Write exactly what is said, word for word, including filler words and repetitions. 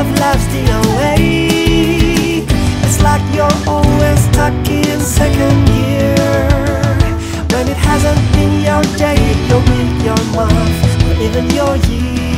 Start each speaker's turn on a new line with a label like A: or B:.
A: of love steal away. It's like you're always stuck in second gear, when it hasn't been your day, your week, your month, or even your year.